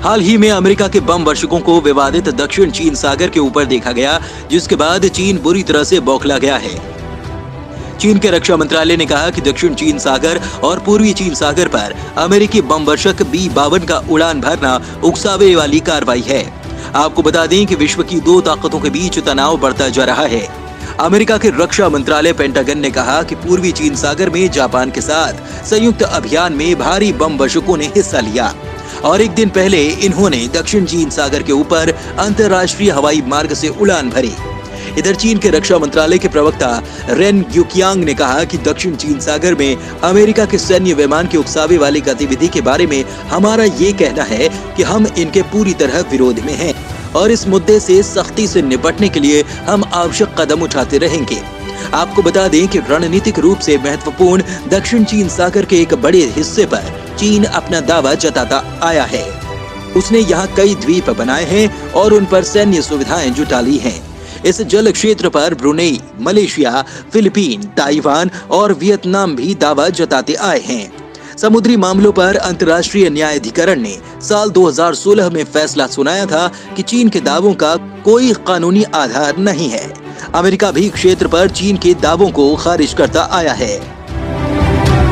हाल ही में अमेरिका के बम वर्षकों को विवादित दक्षिण चीन सागर के ऊपर देखा गया, जिसके बाद चीन बुरी तरह से बौखला गया है। चीन के रक्षा मंत्रालय ने कहा कि दक्षिण चीन सागर और पूर्वी चीन सागर पर अमेरिकी बम वर्षक B-52 का उड़ान भरना उकसावे वाली कार्रवाई है। आपको बता दें कि विश्व की दो ताकतों के बीच तनाव बढ़ता जा रहा है। अमेरिका के रक्षा मंत्रालय पेंटागन ने कहा कि पूर्वी चीन सागर में जापान के साथ संयुक्त अभियान में भारी बम वर्षकों ने हिस्सा लिया और एक दिन पहले इन्होंने दक्षिण चीन सागर के ऊपर अंतर्राष्ट्रीय हवाई मार्ग से उड़ान भरी। इधर चीन के रक्षा मंत्रालय के प्रवक्ता रेन ग्युकियांग ने कहा कि दक्षिण चीन सागर में अमेरिका के सैन्य विमान की उकसावे वाली गतिविधि के बारे में हमारा ये कहना है कि हम इनके पूरी तरह विरोध में हैं और इस मुद्दे से सख्ती से निपटने के लिए हम आवश्यक कदम उठाते रहेंगे। आपको बता दें कि रणनीतिक रूप से महत्वपूर्ण दक्षिण चीन सागर के एक बड़े हिस्से पर चीन अपना दावा जताता आया है। उसने यहाँ कई द्वीप बनाए हैं और उन पर सैन्य सुविधाएं जुटा ली हैं। इस जल क्षेत्र पर ब्रुनेई, मलेशिया, फिलीपीन, ताइवान और वियतनाम भी दावा जताते आए हैं। समुद्री मामलों पर अंतर्राष्ट्रीय न्यायाधिकरण ने साल 2016 में फैसला सुनाया था कि चीन के दावों का कोई कानूनी आधार नहीं है। अमेरिका भी क्षेत्र पर चीन के दावों को खारिज करता आया है।